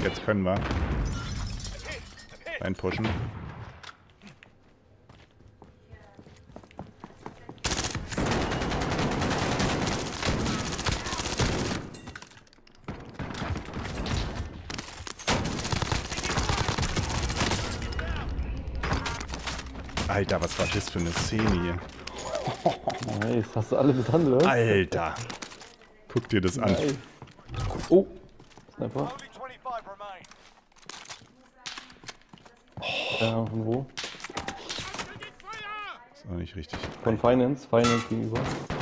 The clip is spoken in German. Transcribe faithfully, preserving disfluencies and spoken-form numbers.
Jetzt können wir. Reinpushen. Alter, was war das für eine Szene hier? Nice, hast du alle misshandelt? Alter! Guck dir das an. Nice. Oh! Sniper. Ja, von wo? Ist auch nicht richtig. Von Finance, Finance gegenüber.